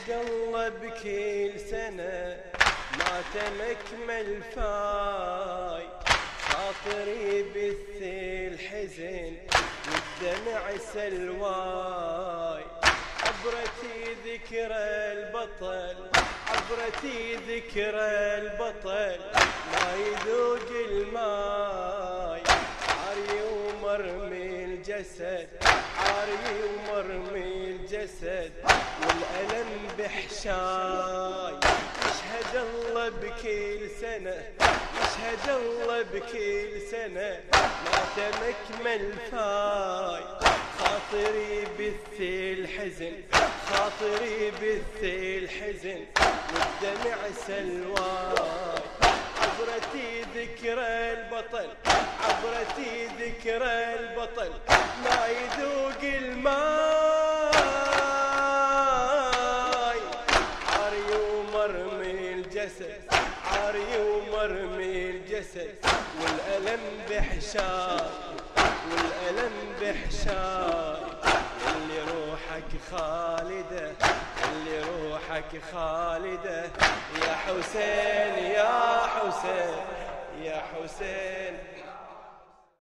يشهد الله بكل سنة ما تمكمل فاي، خاطري بث الحزن والدمع سلواي. عبرتي ذكرى البطل، عبرتي ذكرى البطل، ما يذوق الماي. عاري ومرمي الجسد، عاري ومرمي الجسد، والألم بحشاي. يشهد الله بكل سنة، يشهد الله بكل سنة ما تمكمل فاي. خاطري بث الحزن، خاطري بث الحزن والدمع سلواي. عبرتي ذكرى البطل، عبرتي ذكرى البطل، ما يذوق الماي. عاري ومرمي الجسد، عاري ومرمي الجسد، والألم بحشاي، والألم بحشاي. اللي روحك خالدة، اللي روحك خالدة، يا حسين يا حسين يا حسين.